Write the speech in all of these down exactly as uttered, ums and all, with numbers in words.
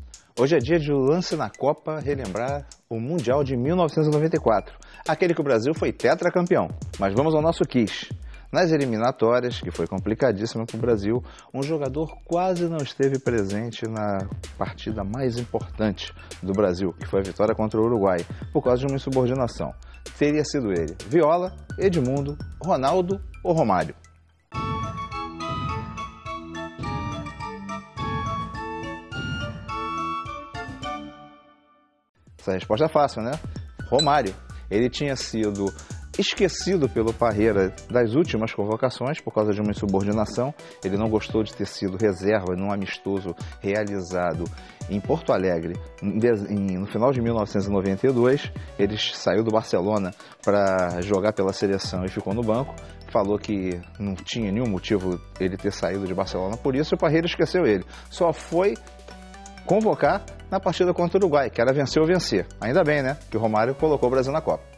Hoje é dia de Lance na Copa relembrar o Mundial de mil novecentos e noventa e quatro, aquele que o Brasil foi tetracampeão. Mas vamos ao nosso quiz. Nas eliminatórias, que foi complicadíssima para o Brasil, um jogador quase não esteve presente na partida mais importante do Brasil, que foi a vitória contra o Uruguai, por causa de uma insubordinação. Teria sido ele: Viola, Edmundo, Ronaldo ou Romário? Essa resposta é fácil, né? Romário. Ele tinha sido esquecido pelo Parreira das últimas convocações por causa de uma insubordinação. Ele não gostou de ter sido reserva num amistoso realizado em Porto Alegre no final de mil novecentos e noventa e dois. Ele saiu do Barcelona para jogar pela seleção e ficou no banco. Falou que não tinha nenhum motivo ele ter saído de Barcelona por isso, e o Parreira esqueceu ele. Só foi convocar na partida contra o Uruguai, que era vencer ou vencer. Ainda bem, né, que o Romário colocou o Brasil na Copa.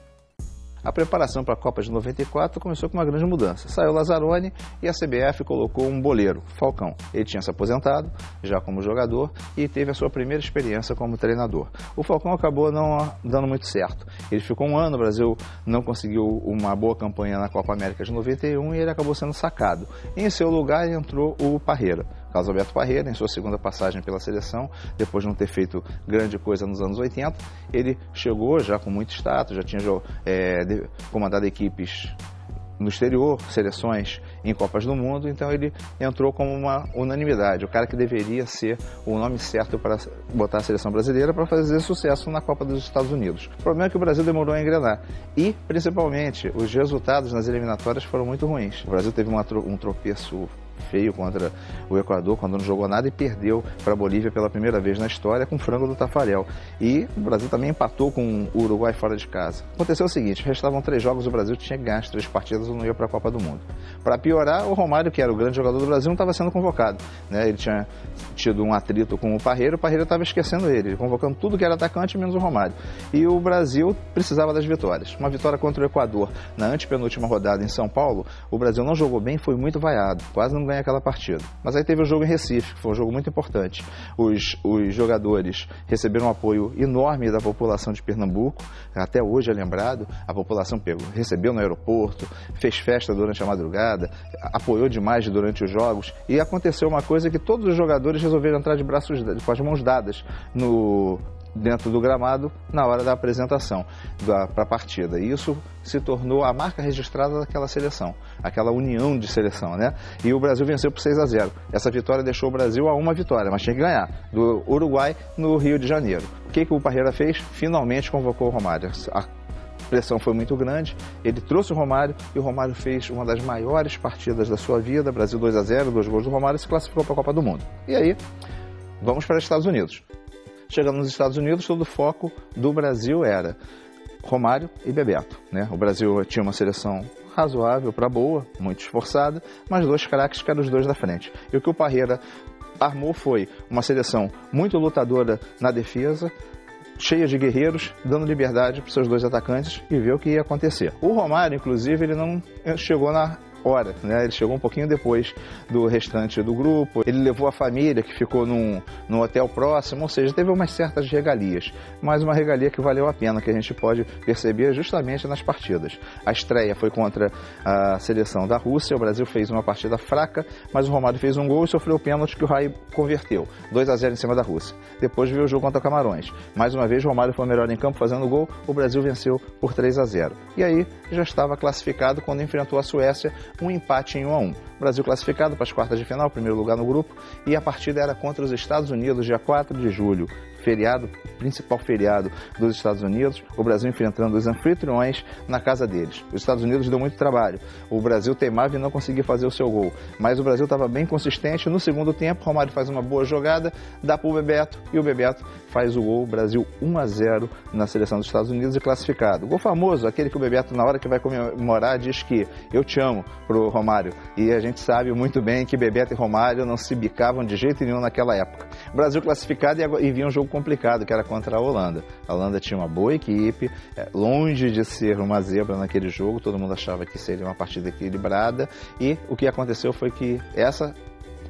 A preparação para a Copa de noventa e quatro começou com uma grande mudança. Saiu Lazzaroni e a C B F colocou um boleiro, Falcão. Ele tinha se aposentado, já como jogador, e teve a sua primeira experiência como treinador. O Falcão acabou não dando muito certo. Ele ficou um ano, o Brasil não conseguiu uma boa campanha na Copa América de noventa e um e ele acabou sendo sacado. Em seu lugar entrou o Parreira. Carlos Alberto Parreira, em sua segunda passagem pela seleção, depois de não ter feito grande coisa nos anos oitenta, ele chegou já com muito status, já tinha é, comandado equipes no exterior, seleções em Copas do Mundo, então ele entrou como uma unanimidade, o cara que deveria ser o nome certo para botar a seleção brasileira para fazer sucesso na Copa dos Estados Unidos. O problema é que o Brasil demorou a engrenar e, principalmente, os resultados nas eliminatórias foram muito ruins. O Brasil teve uma, um tropeço feio contra o Equador, quando não jogou nada, e perdeu para a Bolívia pela primeira vez na história com frango do Tafarel. E o Brasil também empatou com o Uruguai fora de casa. Aconteceu o seguinte: restavam três jogos, o Brasil tinha que ganhar as três partidas ou não ia para a Copa do Mundo. Para piorar, o Romário, que era o grande jogador do Brasil, não estava sendo convocado, né? Ele tinha tido um atrito com o Parreira, o Parreira estava esquecendo ele, convocando tudo que era atacante, menos o Romário. E o Brasil precisava das vitórias. Uma vitória contra o Equador na antepenúltima rodada em São Paulo, o Brasil não jogou bem, foi muito vaiado, quase não ganha aquela partida. Mas aí teve o jogo em Recife, que foi um jogo muito importante. Os, os jogadores receberam um apoio enorme da população de Pernambuco, até hoje é lembrado, a população pegou, recebeu no aeroporto, fez festa durante a madrugada, apoiou demais durante os jogos, e aconteceu uma coisa que todos os jogadores resolveram entrar de braços, com as mãos dadas no dentro do gramado na hora da apresentação para a partida. E isso se tornou a marca registrada daquela seleção, aquela união de seleção, né? E o Brasil venceu por seis a zero. Essa vitória deixou o Brasil a uma vitória, mas tinha que ganhar, do Uruguai no Rio de Janeiro. O que, que o Parreira fez? Finalmente convocou o Romário. A pressão foi muito grande, ele trouxe o Romário e o Romário fez uma das maiores partidas da sua vida. Brasil dois a zero, dois gols do Romário, e se classificou para a Copa do Mundo. E aí, vamos para os Estados Unidos. Chegando nos Estados Unidos, todo o foco do Brasil era Romário e Bebeto, né? O Brasil tinha uma seleção razoável para boa, muito esforçada, mas dois craques que eram os dois da frente. E o que o Parreira armou foi uma seleção muito lutadora na defesa, cheia de guerreiros, dando liberdade para os seus dois atacantes e ver o que ia acontecer. O Romário, inclusive, ele não chegou na hora, né? Ele chegou um pouquinho depois do restante do grupo. Ele levou a família, que ficou num, num hotel próximo, ou seja, teve umas certas regalias, mas uma regalia que valeu a pena, que a gente pode perceber justamente nas partidas. A estreia foi contra a seleção da Rússia, o Brasil fez uma partida fraca, mas o Romário fez um gol e sofreu o pênalti que o Rai converteu, dois a zero em cima da Rússia. Depois veio o jogo contra Camarões. Mais uma vez o Romário foi o melhor em campo fazendo gol, o Brasil venceu por três a zero. E aí já estava classificado quando enfrentou a Suécia, um empate em um a um. O Brasil classificado para as quartas de final, primeiro lugar no grupo, e a partida era contra os Estados Unidos, dia quatro de julho. Feriado, principal feriado dos Estados Unidos, o Brasil enfrentando os anfitriões na casa deles. Os Estados Unidos deu muito trabalho, o Brasil teimava e não conseguia fazer o seu gol, mas o Brasil estava bem consistente. No segundo tempo, Romário faz uma boa jogada, dá para o Bebeto, e o Bebeto faz o gol. Brasil um a zero na seleção dos Estados Unidos e classificado. O gol famoso, aquele que o Bebeto, na hora que vai comemorar, diz que eu te amo pro Romário, e a gente sabe muito bem que Bebeto e Romário não se bicavam de jeito nenhum naquela época. Brasil classificado e, e vinha um jogo complicado, que era contra a Holanda. A Holanda tinha uma boa equipe, longe de ser uma zebra naquele jogo, todo mundo achava que seria uma partida equilibrada, e o que aconteceu foi que essa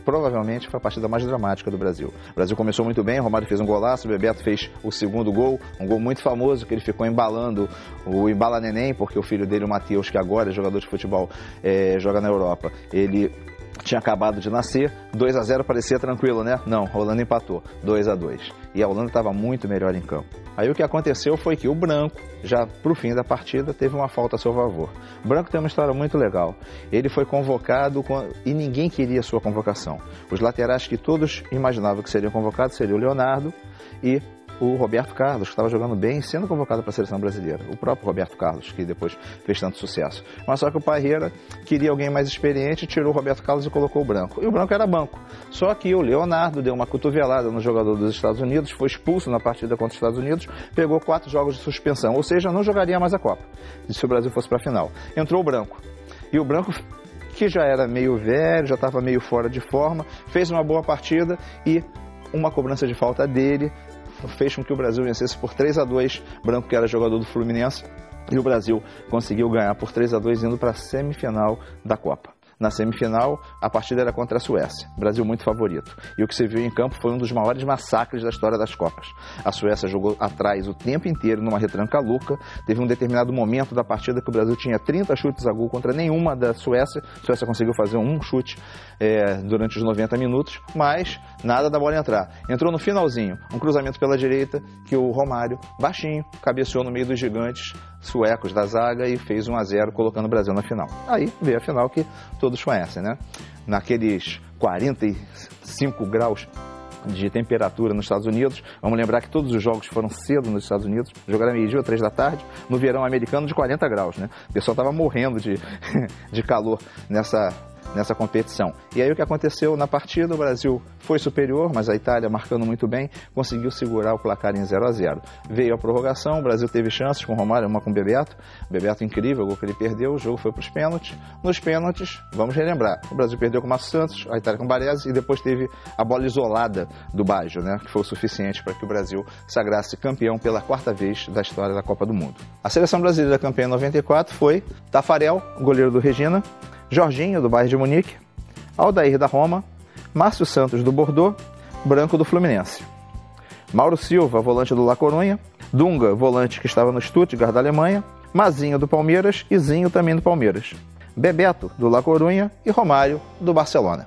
provavelmente foi a partida mais dramática do Brasil. O Brasil começou muito bem, o Romário fez um golaço, o Bebeto fez o segundo gol, um gol muito famoso, que ele ficou embalando o Embala Neném, porque o filho dele, o Matheus, que agora é jogador de futebol, é, joga na Europa, ele tinha acabado de nascer, dois a zero parecia tranquilo, né? Não, a Holanda empatou, dois a dois. E a Holanda estava muito melhor em campo. Aí o que aconteceu foi que o Branco, já para o fim da partida, teve uma falta a seu favor. O Branco tem uma história muito legal. Ele foi convocado com... e ninguém queria a sua convocação. Os laterais que todos imaginavam que seriam convocados seriam o Leonardo e o Roberto Carlos, que estava jogando bem, sendo convocado para a seleção brasileira. O próprio Roberto Carlos, que depois fez tanto sucesso. Mas só que o Parreira queria alguém mais experiente, tirou o Roberto Carlos e colocou o Branco. E o Branco era banco. Só que o Leonardo deu uma cotovelada no jogador dos Estados Unidos, foi expulso na partida contra os Estados Unidos, pegou quatro jogos de suspensão, ou seja, não jogaria mais a Copa, se o Brasil fosse para a final. Entrou o Branco. E o Branco, que já era meio velho, já estava meio fora de forma, fez uma boa partida e uma cobrança de falta dele fez com que o Brasil vencesse por três a dois, Branco, que era jogador do Fluminense, e o Brasil conseguiu ganhar por três a dois, indo para a semifinal da Copa. Na semifinal, a partida era contra a Suécia, Brasil muito favorito. E o que se viu em campo foi um dos maiores massacres da história das Copas. A Suécia jogou atrás o tempo inteiro numa retranca louca. Teve um determinado momento da partida que o Brasil tinha trinta chutes a gol contra nenhuma da Suécia. A Suécia conseguiu fazer um chute é, durante os noventa minutos, mas nada da bola entrar. Entrou no finalzinho, um cruzamento pela direita que o Romário, baixinho, cabeceou no meio dos gigantes suecos da zaga e fez um a zero, colocando o Brasil na final. Aí veio a final que todos conhecem, né? Naqueles quarenta e cinco graus de temperatura nos Estados Unidos. Vamos lembrar que todos os jogos foram cedo nos Estados Unidos, jogaram meio-dia ou três da tarde, no verão americano de quarenta graus, né? O pessoal estava morrendo de, de calor nessa, nessa competição. E aí o que aconteceu na partida? O Brasil foi superior, mas a Itália, marcando muito bem, conseguiu segurar o placar em zero a zero. Veio a prorrogação, o Brasil teve chances com o Romário, uma com o Bebeto. O Bebeto incrível, o gol que ele perdeu, o jogo foi para os pênaltis. Nos pênaltis, vamos relembrar, o Brasil perdeu com o Márcio Santos, a Itália com o Baresi, e depois teve a bola isolada do Baggio, né, que foi o suficiente para que o Brasil sagrasse campeão pela quarta vez da história da Copa do Mundo. A seleção brasileira campeã em noventa e quatro foi Tafarel, goleiro do Regina, Jorginho, do Bayern de Munique, Aldair, da Roma, Márcio Santos, do Bordeaux, Branco, do Fluminense, Mauro Silva, volante do La Coruña, Dunga, volante que estava no Stuttgart, da Alemanha, Mazinho, do Palmeiras e Zinho, também do Palmeiras, Bebeto, do La Coruña e Romário, do Barcelona.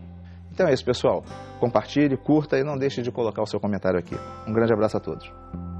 Então é isso, pessoal. Compartilhe, curta e não deixe de colocar o seu comentário aqui. Um grande abraço a todos.